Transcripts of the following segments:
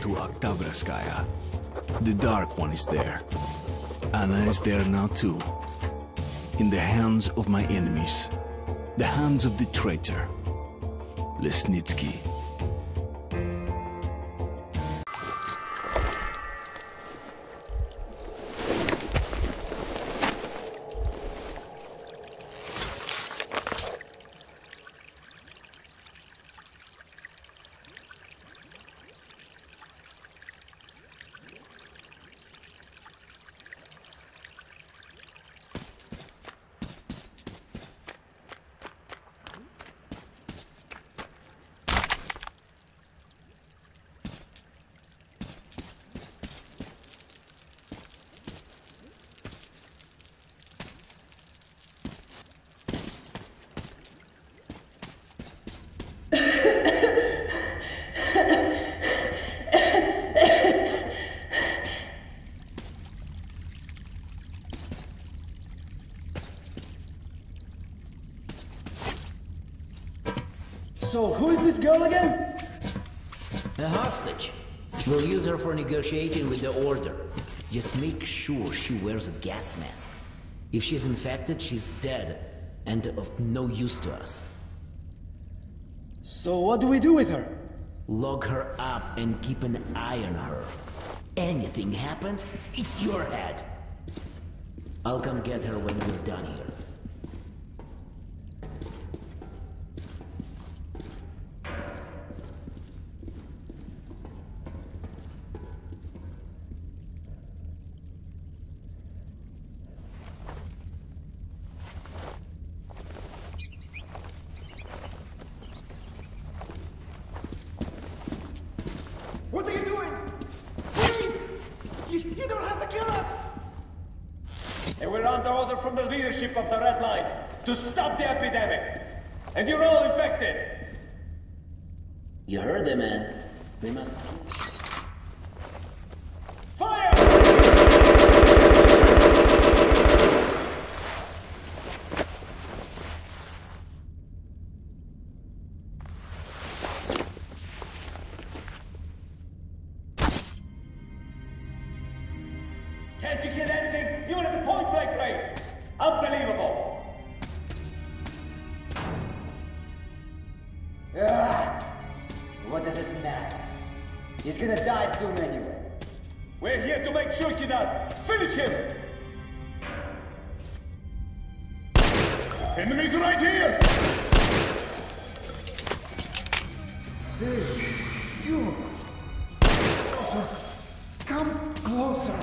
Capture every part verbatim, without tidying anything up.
to Oktyabrskaya. The Dark One is there. Anna is there now too. In the hands of my enemies. The hands of the traitor, Lesnitsky. So, who is this girl again? A hostage. We'll use her for negotiating with the Order. Just make sure she wears a gas mask. If she's infected, she's dead, and of no use to us. So what do we do with her? Lock her up and keep an eye on her. Anything happens, it's your head. I'll come get her when we're done here. What are you doing? Please! You, you don't have to kill us! And we're under order from the leadership of the Red Line to stop the epidemic. And you're all infected. You heard them, man. We must... Fire! Can't you hit anything, even at the point-blank range? Unbelievable! Ah, what does it matter? He's gonna die soon anyway. We're here to make sure he does. Finish him! Enemies right here! Hey, you! Closer. Come closer!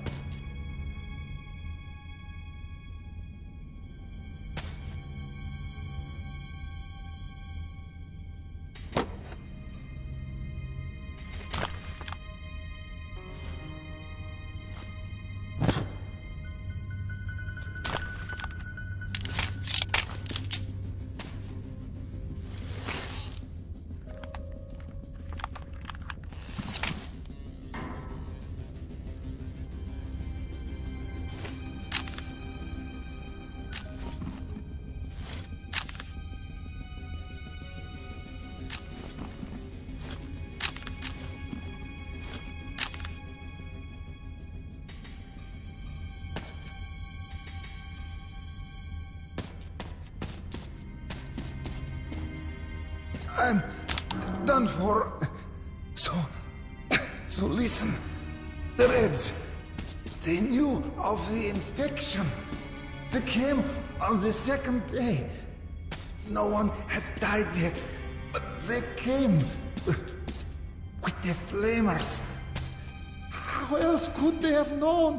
I'm done for. So, so listen. The Reds, they knew of the infection. They came on the second day. No one had died yet, but they came with the flamers. How else could they have known?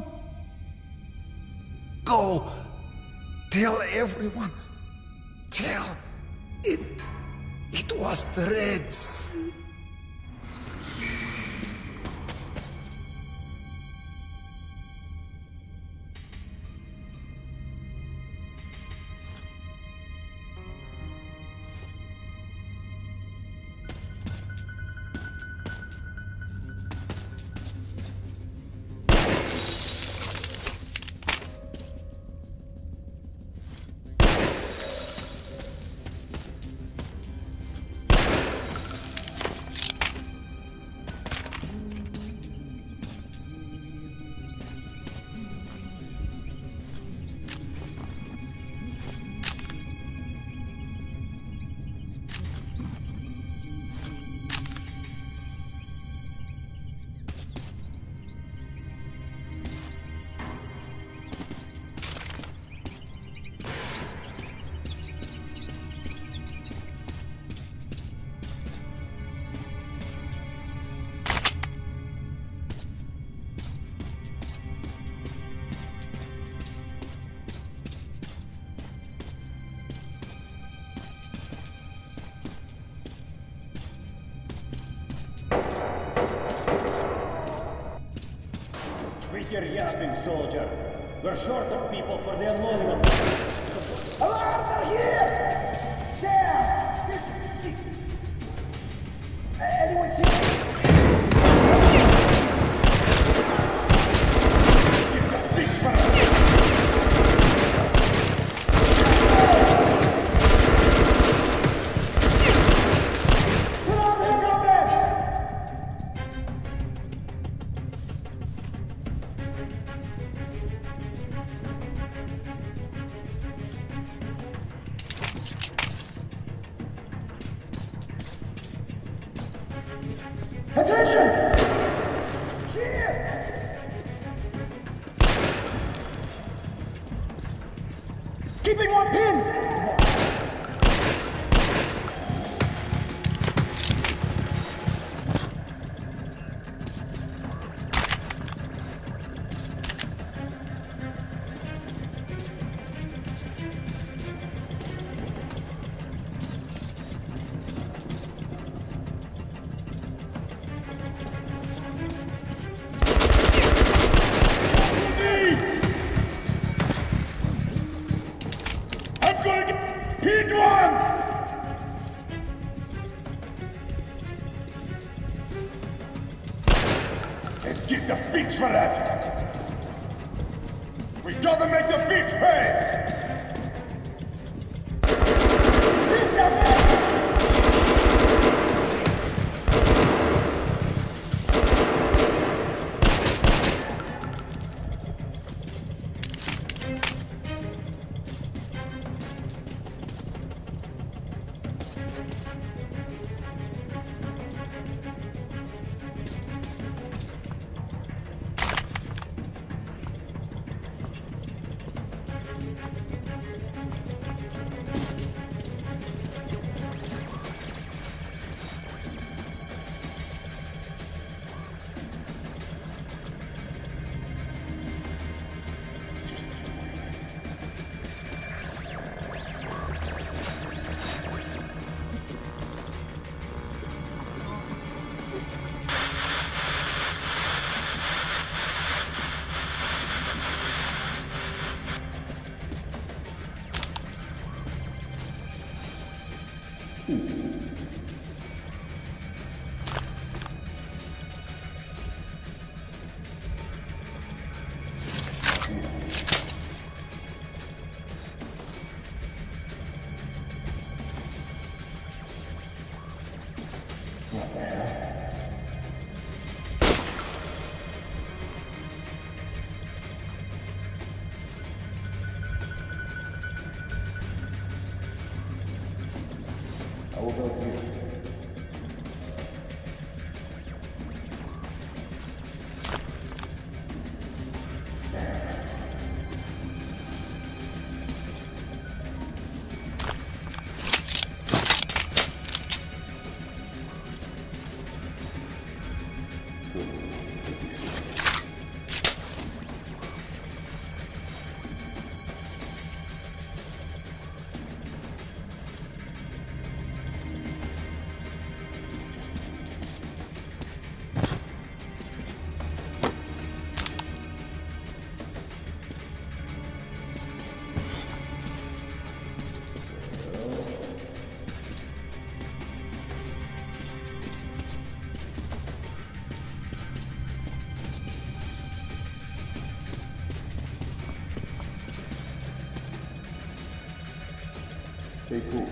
Go, tell everyone. Tell it. It was the Reds. nothing, soldier. We're short of people for the unloading of... Alarms are here! Damn! This shit! Uh, anyone see me? Attention! Here! Keeping one pin! Get the bitch for that! We gotta make the bitch pay! I will go here. Stay cool.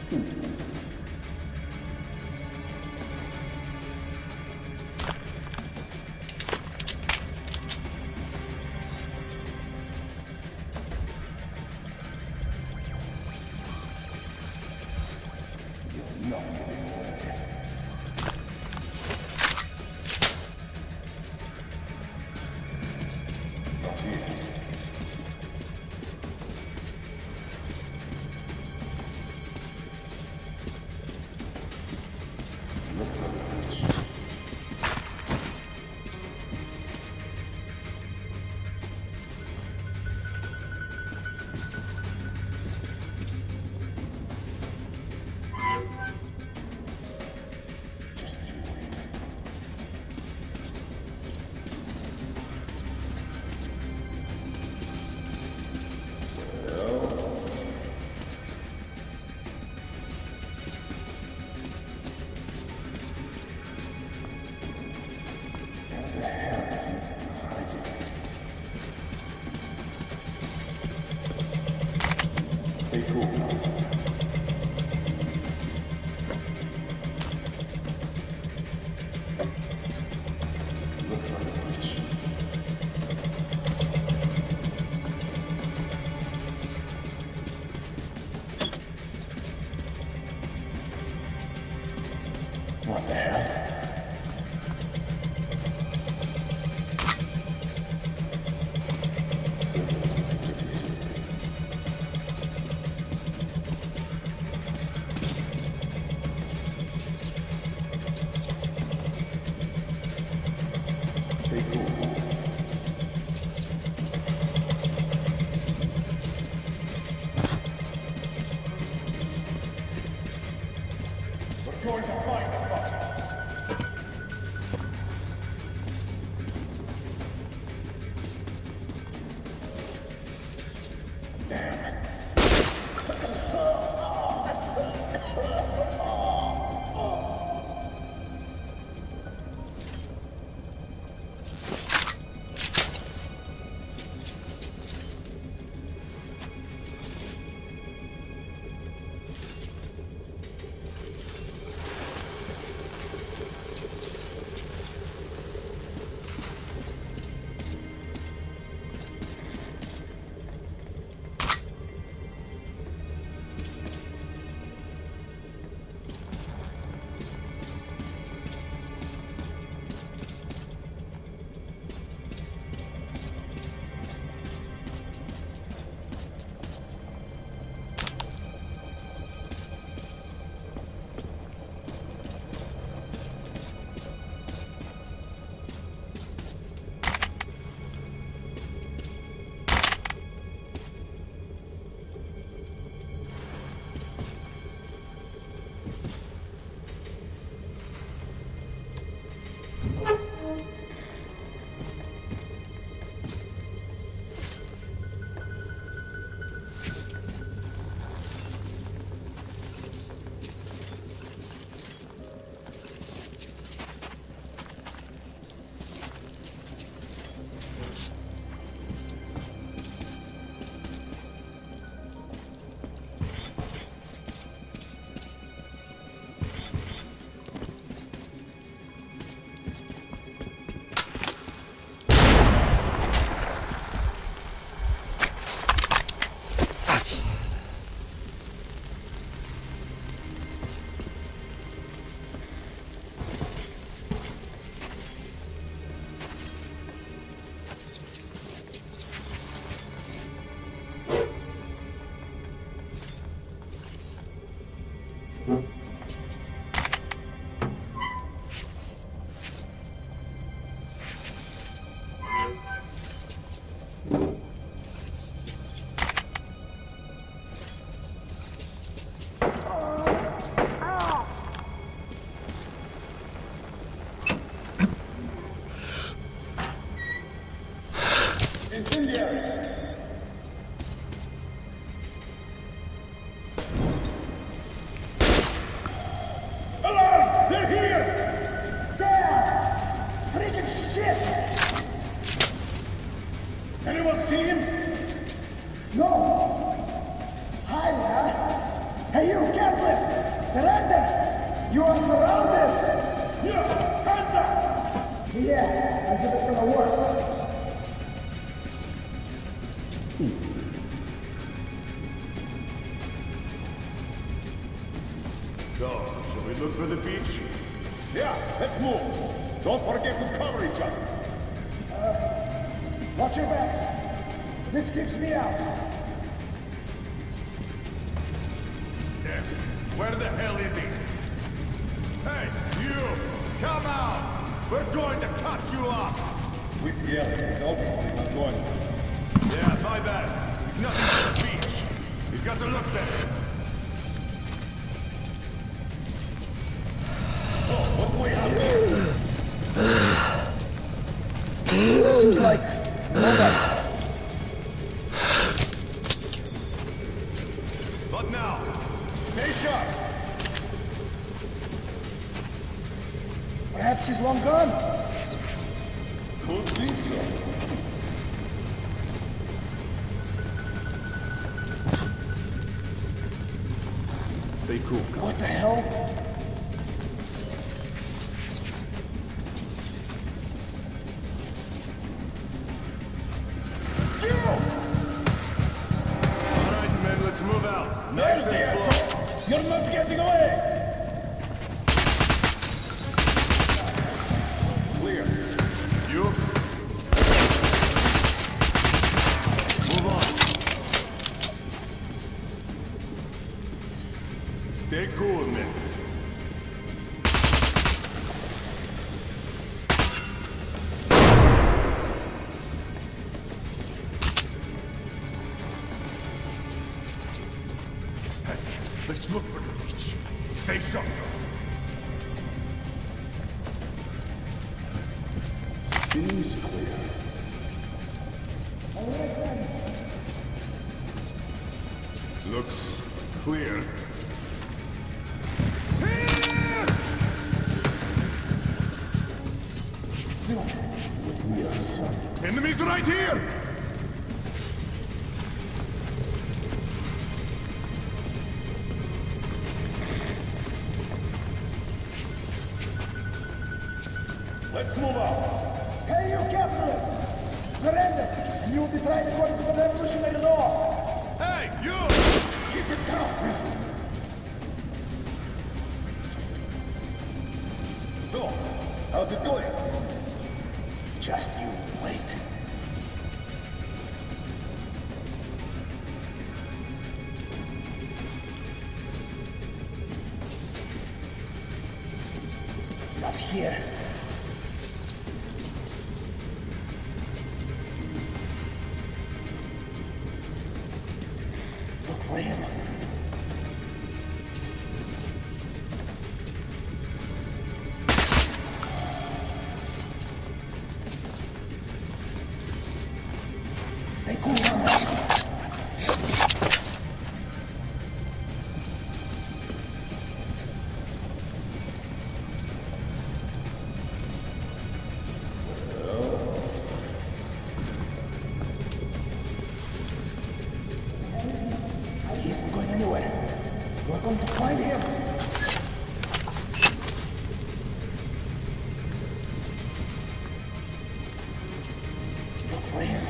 What the hell? Going to find the fucker. Anyone see him? No. Hi there. Hey, you, get with You are surrounded! Yeah, hands up! Yeah, I think it's gonna work. So, shall we look for the beach? Yeah, let's move. Don't forget to cover each other. Uh, watch your backs. This keeps me out. Yeah. Where the hell is he? Hey, you! Come out! We're going to cut you off! We, yeah, he's obviously not going. Yeah, my bad. He's nothing but a beach. He's got to look better. Oh, what do we have here? Seems like nobody. What now? Stay sharp! Perhaps he's long gone. Could be so. Stay cool, guys. What the hell? Alright, men, let's move out. Nice and slow. You're not getting away! Clear. You? Move on. Stay cool, men. Let's look for the beach. Stay sharp. Seems clear. Looks clear. Enemies right here! Let's move out. Hey, you capitalists! Surrender, and you will be tried according to the revolutionary law. Hey, you! Keep it down. So, how's it going? Just you wait. Not here. Look for him. Stay cool, man. He isn't going anywhere. We're going to find him. Look for him.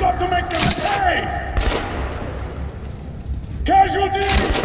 got to make them pay! Casualties!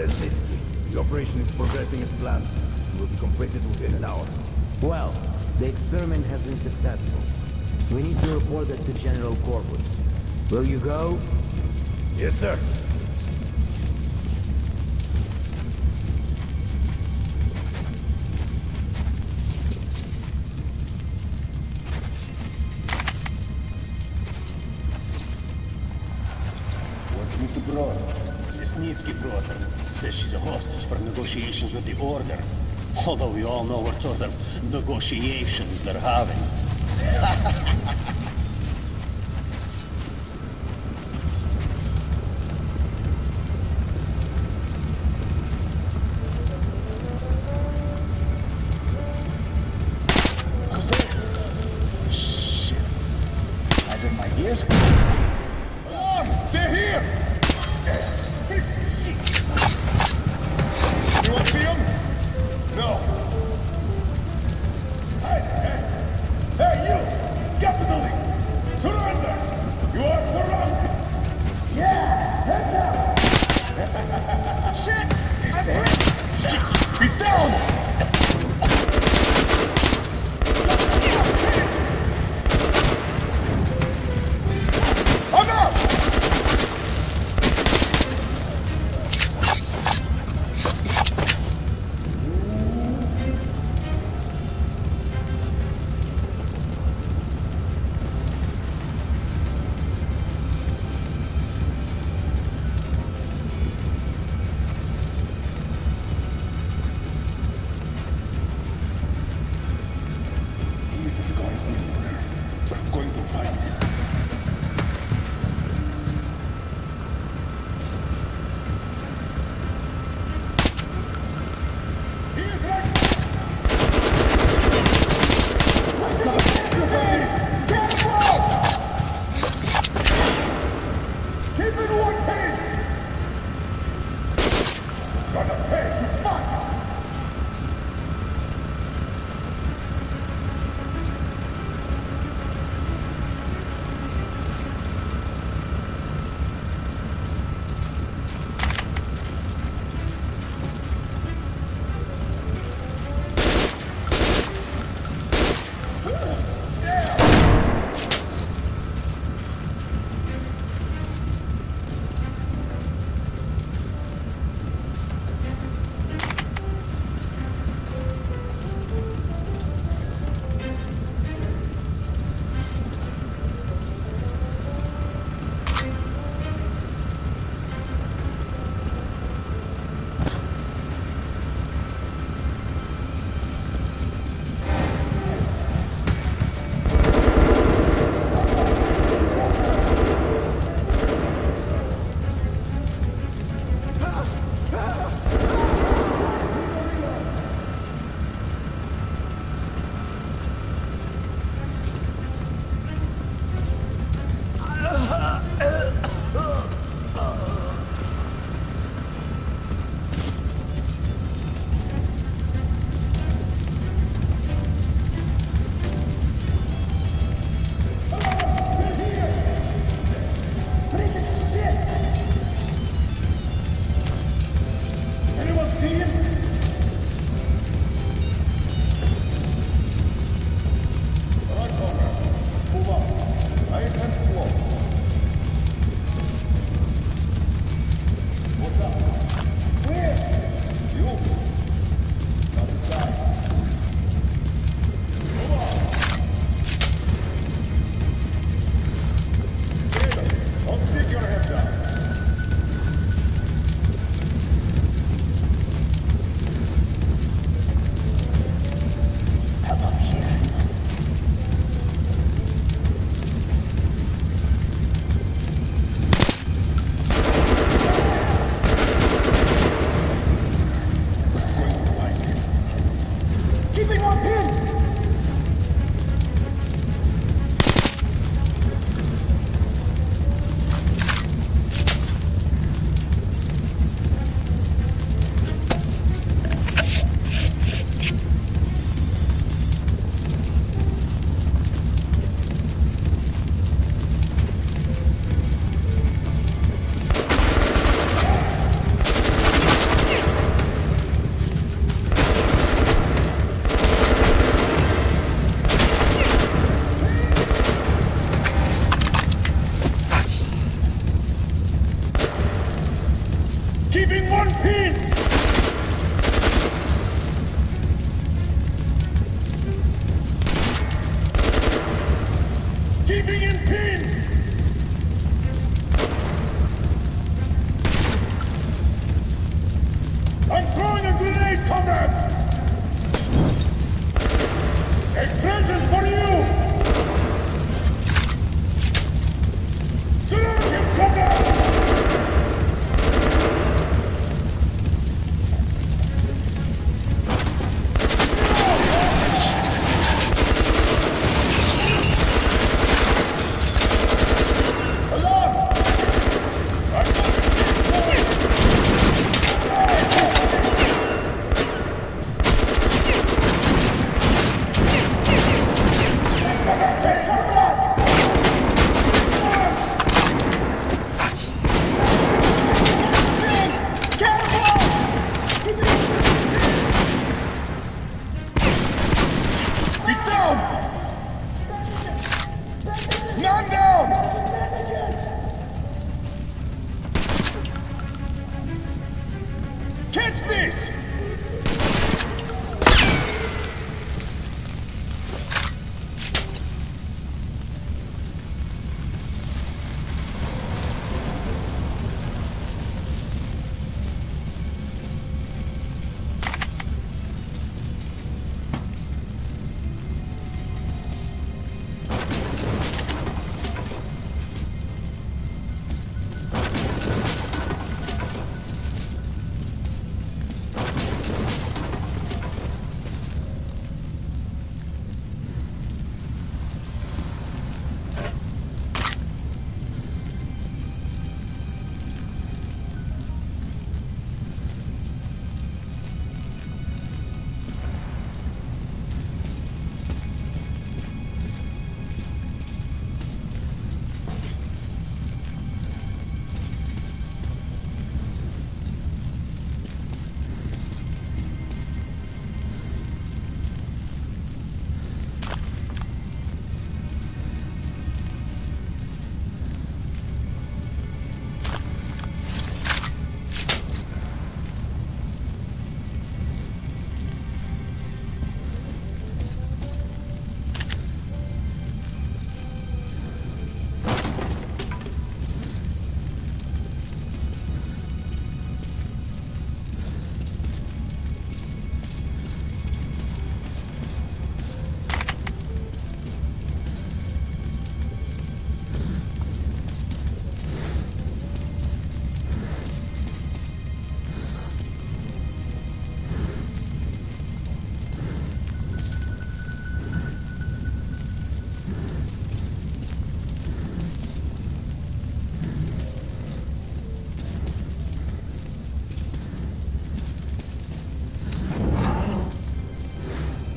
Lesnitsky. The operation is progressing as planned. It will be completed within an hour. Well, the experiment has been successful. We need to report it to General Corpus. Will you go? Yes, sir. What's with the brother? Lesnitsky brother says she's a hostage for negotiations with the Order. Although we all know what sort of negotiations they're having. Shit. Either my ears... Alarm! They're here! Anyone see them? No. Hey, hey! Hey, you! Get the building! Surrender! You are surrounded! Yeah! Heads up! Shit! I'm hit! Shit! He's down! I'm out! He's going anywhere. We're going to find him. Keep it one page! Gonna pay you fuck! Anyone see him? All right, Cobra. Move on. Nice and slow. What's up? Where? You. Not inside. Move on. Traitor, don't stick your head down. How about here? Keeping one pin!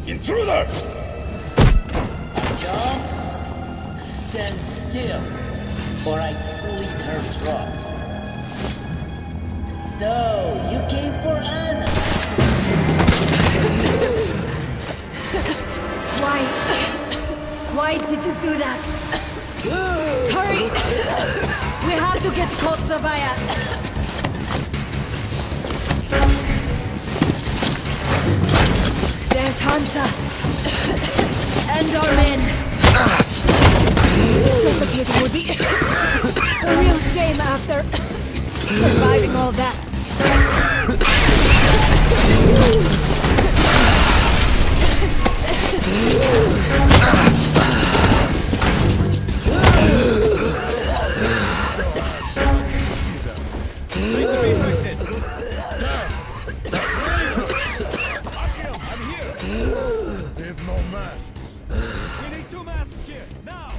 Intruder! Artyom, stand still, or I slit her throat. So, you came for Anna? Why? Why did you do that? Hurry! We have to get Kotsavaya! There's Hansa! And our men! Suffocating would be a real shame after surviving all that. They have no masks. We need two masks here, now!